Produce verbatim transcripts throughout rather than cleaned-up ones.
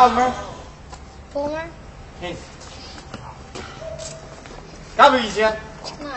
Palmer? Palmer? Hej. Ska vi se? Nej.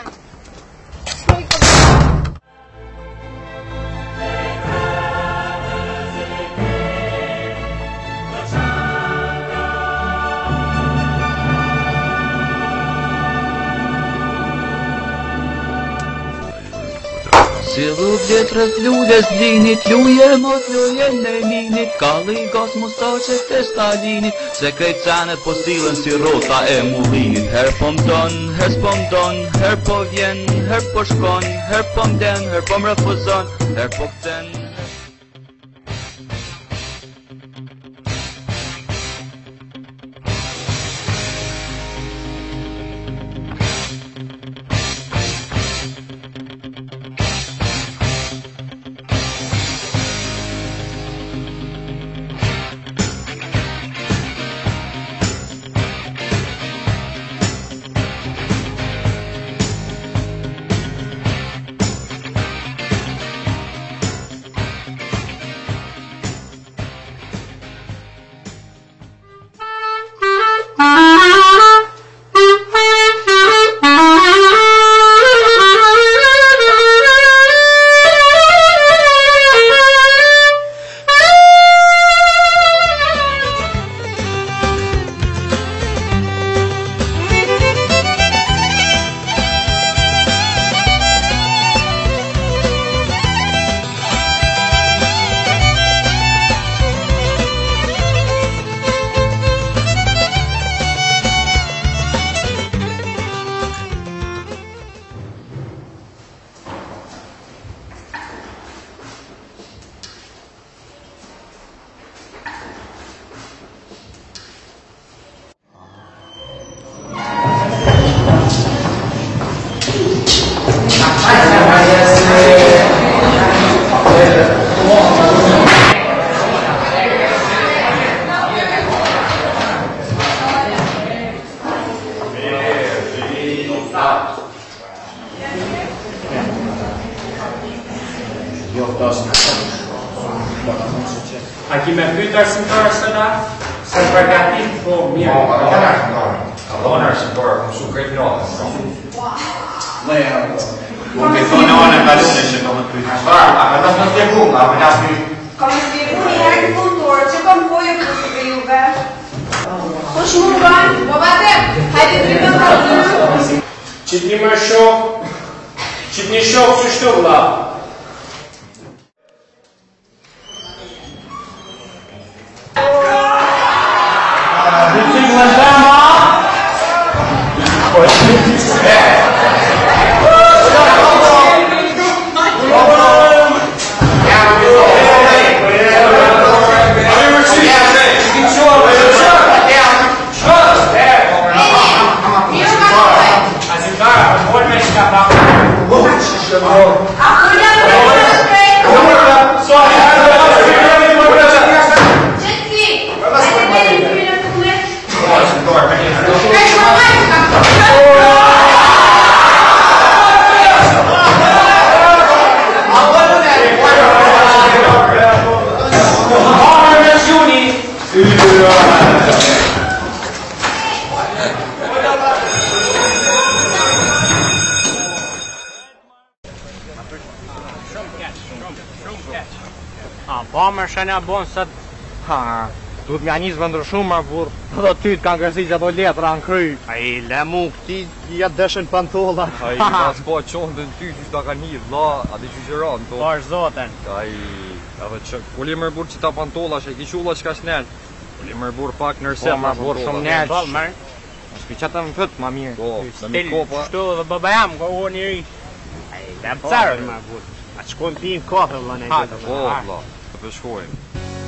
Силу ветра флюя сдвинет, люем отлюем минит, коли космос точит стадинит, секретane på stilen sirota emulinit. Her pom don, her spom don, her på vjen, her på skon, her pom den, her pom refuzon, her på den. Aqui me flyttar sin försöda, sen verkar inte på mer. Ja, det är som tar. Ja, det är som tar. Hon såg i finalen. Nej, om vi får någon balloner så kommer vi att svara. Men det måste jag komma, men jag ska ju... Kommer vi gå ner i kontoret så kommer på ju på Juve. Och Shuban, vad var det? Hade du någon problem? Чуть не мешок, чуть не шок, все что было. Ты глаза, ма? Ой, Palmer känner bon så att ha тут меня не звонил шума бур då tyt kan kanske säga då letar han kry ai lämuk ti jag däschen pantola ai vad sport så den tyt du kan ni la att det ju ran då var zoten ai jag vet inte Oliver borde sitta pantola så jag skulle ska snäll Oliver borde partner Palmer borde som nät Palmer ska vi chatta med fött mamma då men kopa что бабам gå ner i ai det är man borde att ska inte in kaffe eller något åh bra det förstår jag.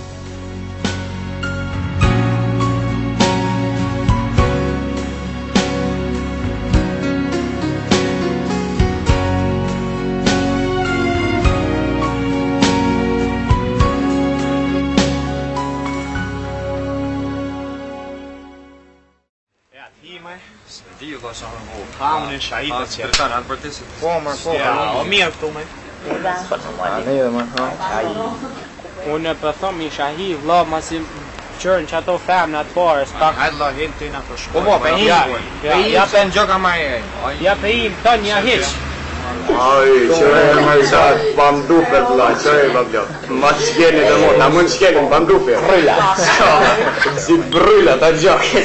Дива сам го. Хамне шаида се. Тртан адвертис. Palmer Palmer. Och mer tog mig. Ja, det gör man. Ja. Hon är på som i Shahir, la man sig qërën që ato femnat pare, s'pak... Allah, hin ty na për Po shkoj. po, pe im, Ja, ja, ja, se në gjoka ma e. ja pe im, ta një hiq. Ai, qëre e më isat, bandupe të la, qëre e babjot. Ma të shkjeni dhe mund, na mund shkjeni në bandupe. Bryla. Si bryla, ta gjokit.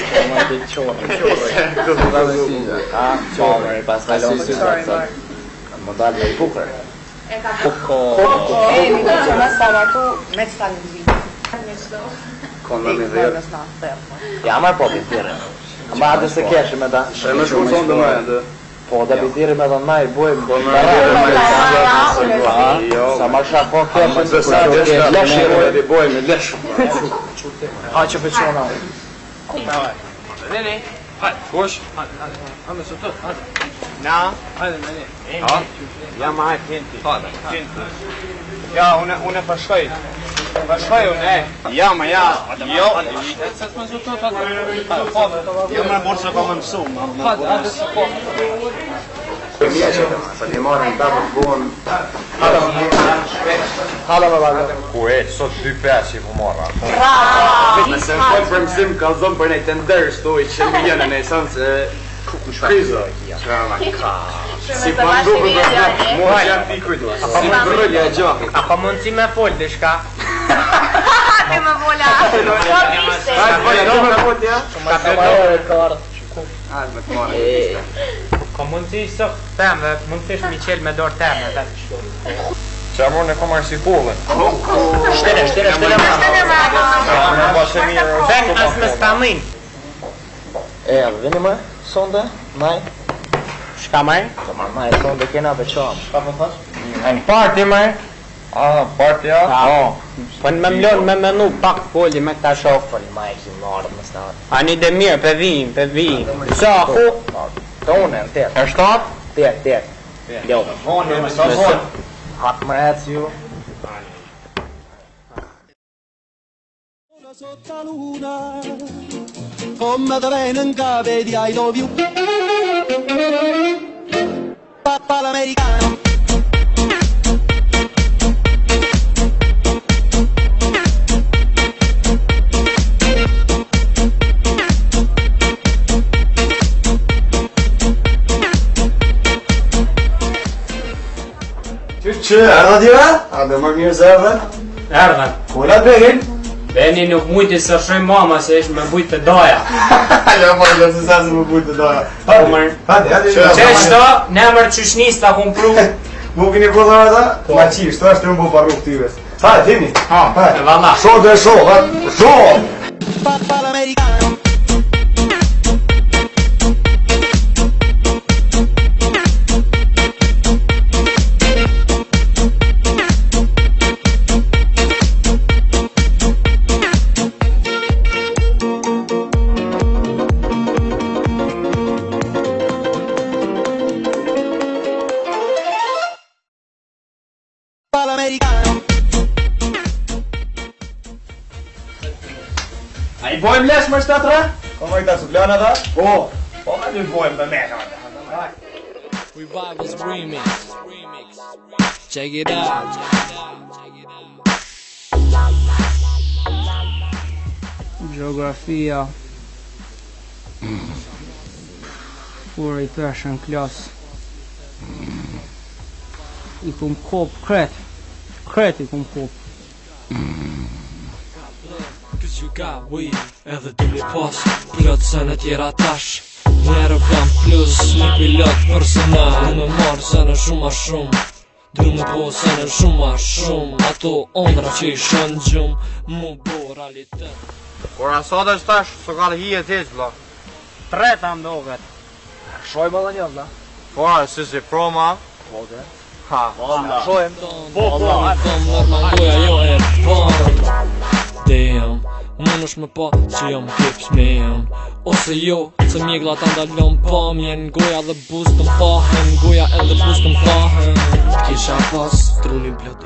Më dalë me i pukër. E ka po. E, mi do që më s'pa martu me qëta në zi. Konë me dhirë. Ja marrë po bitire. Ma adë se keshë me ta. E me shku thonë dhe me dhe. Po da bitire me dhe na i bojmë. Po me dhirë me i Sa ma shak po keshë. Më të sa dhe shka të shirë dhe i bojmë i leshë. Ha që pëqona. Nene. Hajde, kush? Hajde, së tëtë, hajde. Na? Hajde, nene. Ha? Ja ma hajtë tinti. Hajde. Ja, une, une përshkoj. Përshkoj une, e. Ja, ma ja. Jo, se të më së tëtë, hajde. Hajde, Jo më borë se ka më mësu. hajde, hajde, së po. Për mje që të sa një marë në dabë të buën. Hala me baga. Ku e, sot dy pesë i po marra. Nëse në pojnë për mësim, ka zonë për nej të ndërës të ujë që më jenë në esanë se shkrizo. Si bandupe për mu është janë pikujtu. A pa më bërëllja e gjakit. A pa mundësi me folë dhe shka? Ti më vola. Po piste. Hajtë, bëjë, do me fot, ja? Ka të marrë e kartë. Hajtë, me të marrë. Ka mundësi së temë, mund të ish mi qelë me dorë temë. Që amor në komar si polën. Shtere, shtere, shtere ma. Në bashe mirë. Ben as me stamin. E, vini më, sonde, maj. Shka maj? Të marrë maj, sonde kena për qamë. Shka më thash? Në parti maj? Ah, partja? Po. Po në me mlonë me menu pak poli me këta shokë. Foli maj, ki marrë më snatë. Ani dhe mirë, pe vim, pe vim. Sa, ku? Të une, në tërë. E shtatë? Tërë, tërë. Jo. Vonë, me sa vonë. Hatë më ecë ju. Sotto la luna, come da venga vedi I love you. Papà l'americano. Që, erdha tjera? A dhe më mirë se erdhe? Erdhen. Kula të begin? Beni nuk mujti së shojnë mama se ish me bujt të doja. Ja, po, jo se sa se më bujtë të doja. Po mërë. Hadi, hadi. Që qëto, në mërë qyshnis të akum pru. Mu kini kodhër ata? Ma qishtë, të është të më bu parru këtyves. Hajde, tini. Ha, e valla. Sho dhe sho, hajde, sho! Papà l'americano. L'americano. A I bojmë lesh më shtatra? Ko më I ta suplana ta? Po. Po me dy bojmë për me. Revivals remix. Check it out. Geografia. Kur I peshën klas. I kum kop kret. Kret I kum kop. Cause you got weed, edhe du mi pas plot se në tjera tash. Një aeroplan plus, një pilot personal. Du me marrë se në shumë a shumë. Du me po se në shumë a shumë. Ato ondra që I shën gjumë, mu bo realitet. Kur asat është tash, së ka hi e teq, bla. Treta mdovet. Shojmë edhe një, vla. Po, si si proma. Po, dhe. Ha. Shojmë. Po, po, kom normal goja jo e parë. Damn, mund është me pa që jam kips me jam. Ose jo, se mjegla ta ndalon pa mjen. Goja dhe bus të mpahen, goja edhe bus të mpahen. Kisha pas trunin bloti.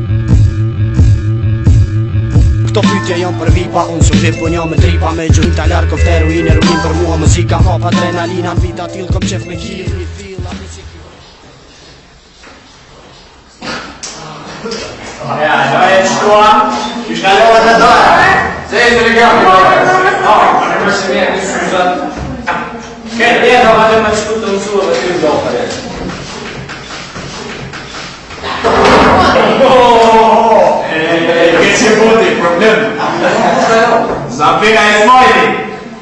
Këto pytje janë për vipa, unë që vip unë jam me tripa. Me gjurë të larë koft heroin, heroin për mua muzika. Hap adrenalina, në vita t'il kom qef me kil. Ja, do e shtuam. Kishka lova të doja. Se e telegram. Ja, det var så mer så att kan det ha varit man skulle då så att det var för det. Eh, che c'è poi il problema. Sapeva il smiley.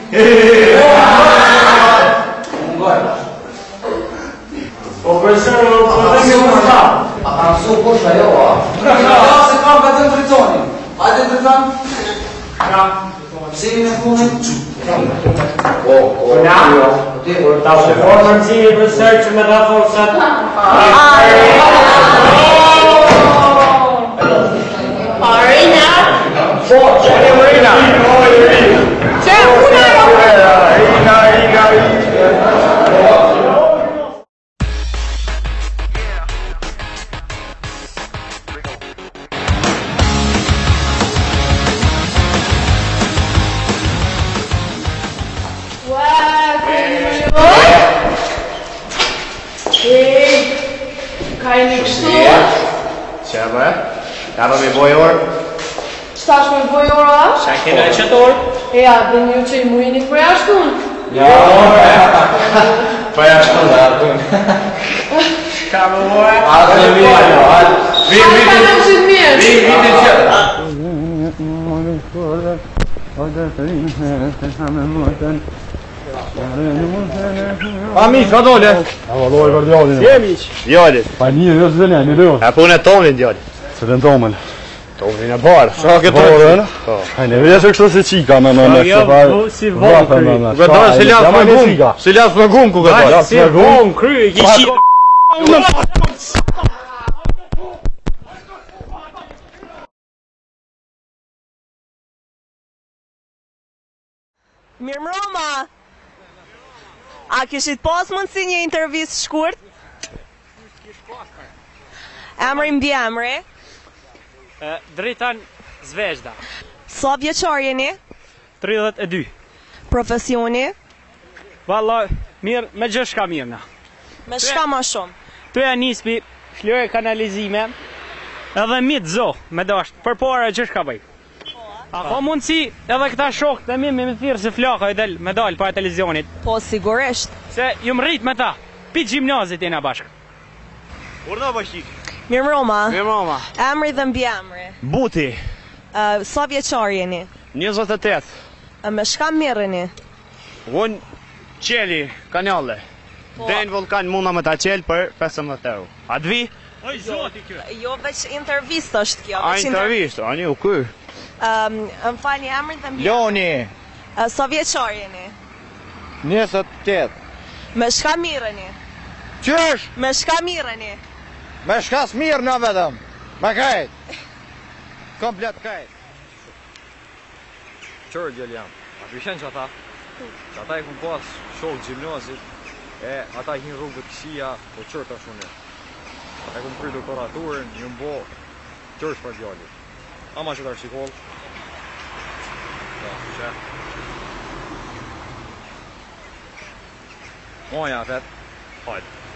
O questo non sta. Ma su cosa io? No, se fa vado frittoni. Vado frittoni. No. Sì, mi pone. Oh, oh. No. Das Performance Research med det fortsatt. Arena. Arena. C'è Ka jemi kështu? Qebe, ka do mi boj orë? Qëta është me boj ora është? Qa kena e qëtë orë? E ja, dhe një që i mujni për jashtun? Ja, për jashtun dhe atun. Ka më boj? Atë në mirë, atë. Vim, vim, vim, vim, vim, vim, vim, Ami, ka dole? A valoj për djallin. Si e miq? Djallit. Pa një, jo zë një, një dojnë. E punë e tonin djallit. Se të në tomën. Tonin e barë. Sa këtë të? Hajne, vjesë kështu si qika me me me kështë farë. Jo, si vonë kry. Ku këtë dole, si lasë me gum. Si lasë me gum ku këtë dole. Si vonë kry, kishi. Mirë mroma! A kishit pas mundësi një intervjist shkurt? Emri mbi emri? Dritan Zvezda. Sa vjeqar jeni? tridhjetë e dy. Profesioni? Valla, mirë, me gjë shka mirë na. Me shka ma shumë? Tu e nispi shlore kanalizime, edhe mitë zo, me dasht, për para gjë shka bëj. A ka mundësi edhe këta shokë të mi me më thirë se flaka i del me dalë para televizionit? Po, sigurisht. Se ju më rritë me ta, pi gjimnazit jena bashkë. Urda bashkik? Mirë mroma. Mirë mroma. Emri dhe mbi emri? Buti. Uh, sa vjeqar jeni? njëzet e tetë. Uh, me shka mirëni? Unë qeli, kanjale. Po. Dejnë vulkan muna me ta qelë për pesëmbëdhjetë euro. A dvi? Oj, zoti kjo. Jo, veç intervist është kjo. A intervist, a një u kërë. Um, më fani emri dhe mbi Loni. uh, Sa vjeqar jeni? njëzet e tetë. Me shka mirëni? Qësh? Me shka mirëni? Me shkas mirë në vedëm. Me kajt. Komplet kajt. Qërë gjellë jam. A pishen që ata? Që ata i kun pas shokë gjimnazit. E ata i hin rrugët këshia, po qërë të shune. E kun pry doktoraturën, një mbo qërë shpër djallit. Ama që të arshikoll. Da, që. Moja, fet. Hajtë.